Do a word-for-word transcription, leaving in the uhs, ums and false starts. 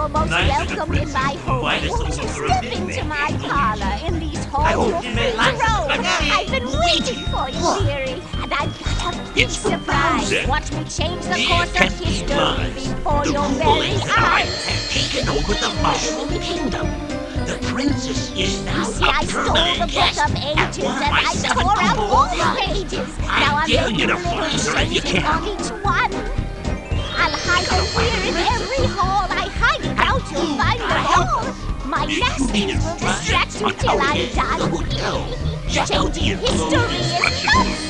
you're most Nice welcome in my home. Why does Won't the you look step of into me? my parlor in these I halls hope of you may like it. Rome? I've been waiting for you, dearie, and I've got a big It's for surprise. Bowser. Watch me change the Dear course of Captain history Mars, before the your Kobolds very and I eyes. have taken over the Mushroom Kingdom. The princess is now See, a I stole the permanent book guest of at ages one of and my I seven tore out Kobold all the lives. pages. I Now I'm dare making you to little find her if you changes can. on each one. I'll hide gotta them find here the in princess. every hall I hide it out. You'll find them all. My nasties will distract you till I'm done. Changing Changing history is not